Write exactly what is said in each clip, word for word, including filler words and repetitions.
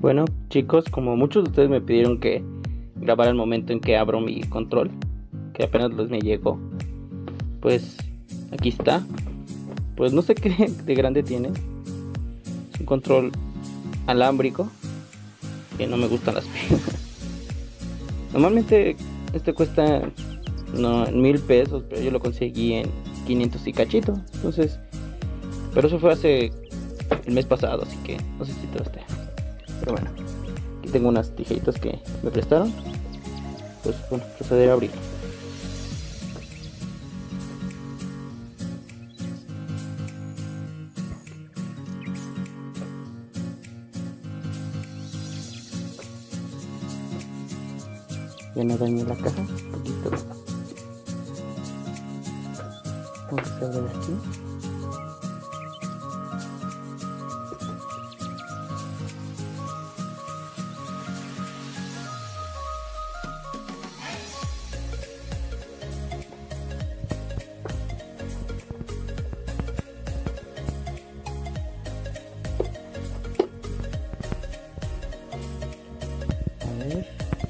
Bueno, chicos, como muchos de ustedes me pidieron que grabara el momento en que abro mi control, que apenas les me llegó, pues aquí está. Pues no sé qué de grande tiene. Es un control alámbrico, que no me gustan las pilas. Normalmente este cuesta no, mil pesos, pero yo lo conseguí en quinientos y cachito. Entonces, pero eso fue hace el mes pasado, así que no sé si te esté. Pero bueno, aquí tengo unas tijeritas que me prestaron. Pues bueno, procederé a abrirlo. Ya no dañé la caja, un poquito. Vamos a abrir aquí. A ver.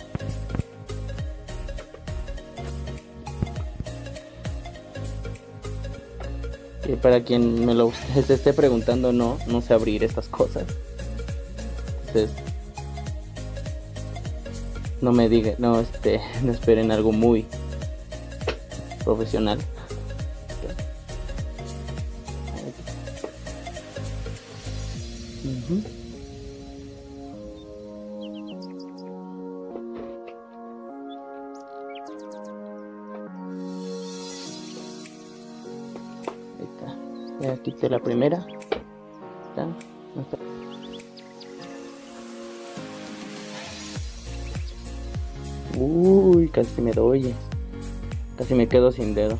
Y para quien me lo se esté preguntando, no, no sé abrir estas cosas. Entonces, no me digan, no, este, no esperen algo muy profesional. Uh-huh. Ya quité la primera. ¿Está? ¿No está? Uy, casi me doy. Casi me quedo sin dedo.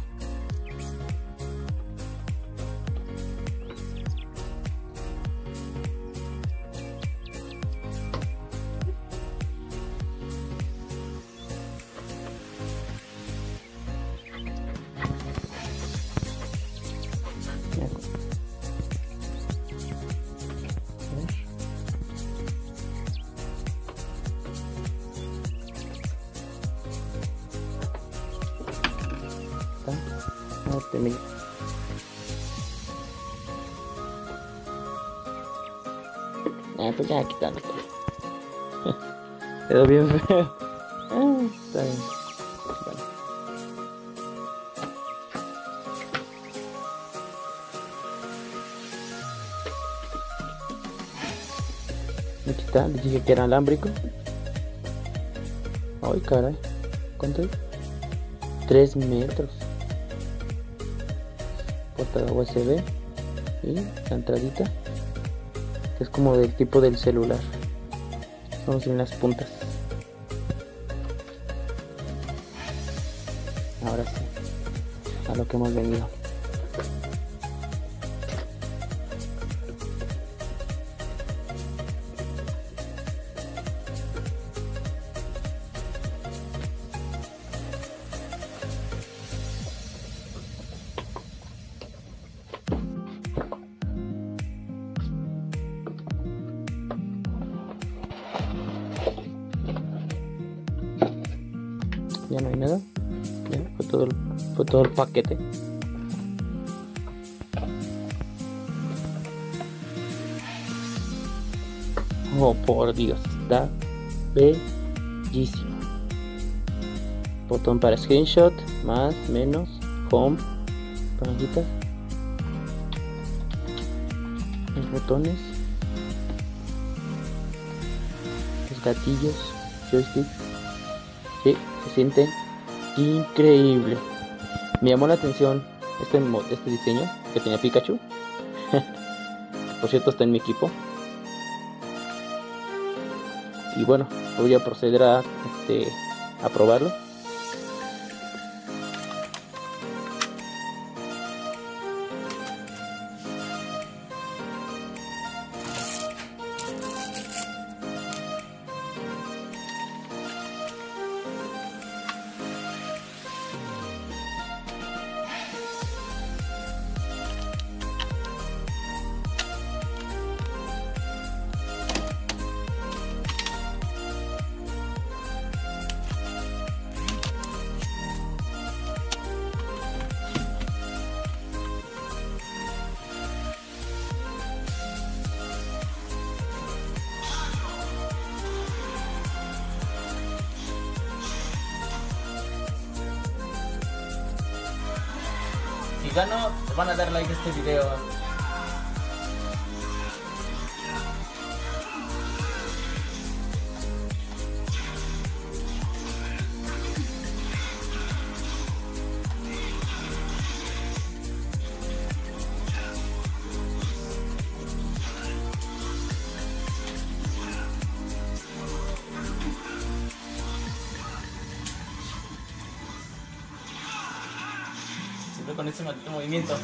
No te miro. Ah, pues ya quitando todo. Quedó bien feo. Ah, está bien. Bueno. Aquí está, les dije que era alámbrico. Ay, caray. ¿Cuánto es? tres metros. Puerta U S B y la entradita, que es como del tipo del celular. Vamos en las puntas. Ahora sí, a lo que hemos venido. Ya no hay nada. Ya fue todo el, fue todo el paquete. Oh, por Dios, está bellísimo. Botón para screenshot, más, menos, home, palanquitas, los botones, los gatillos, joystick. Sí, se siente increíble. Me llamó la atención este, este diseño que tenía Pikachu. Por cierto, está en mi equipo. Y bueno, voy a proceder a, este, a probarlo. gano, van a dar like a este video. Con ese maldito movimiento.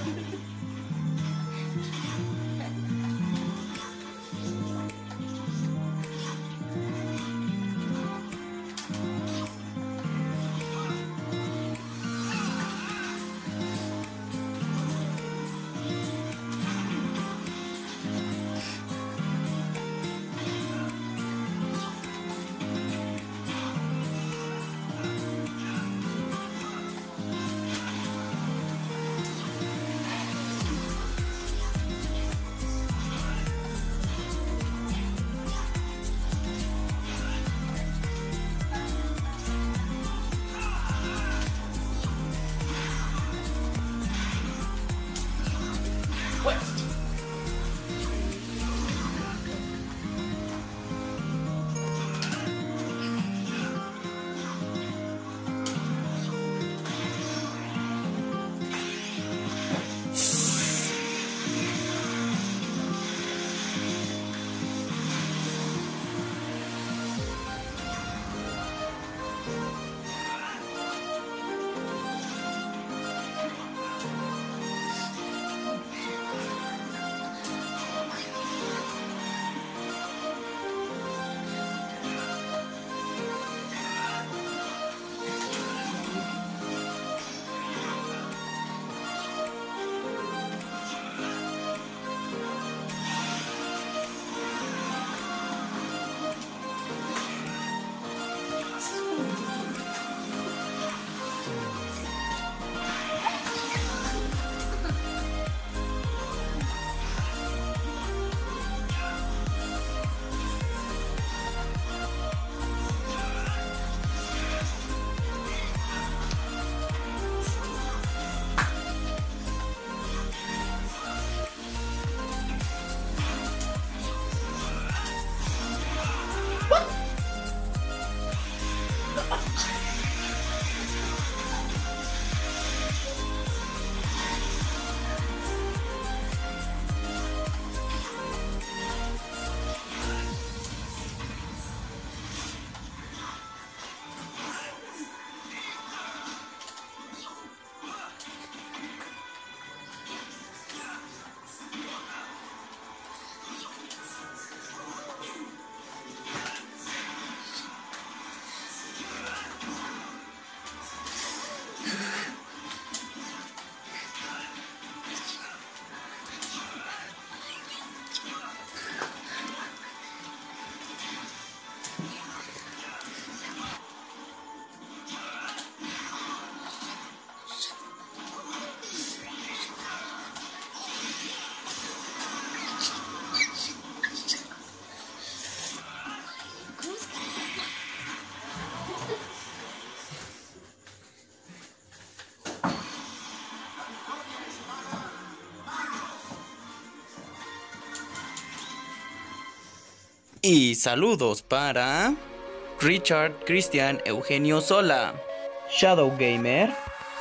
Y saludos para Richard Cristian Eugenio Sola, Shadow Gamer,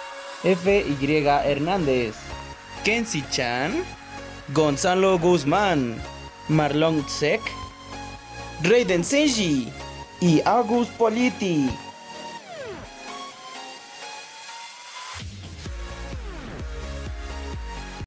F Y Hernández, Kenzie Chan, Gonzalo Guzmán, Marlon Sek, Raiden Senji y August Politi.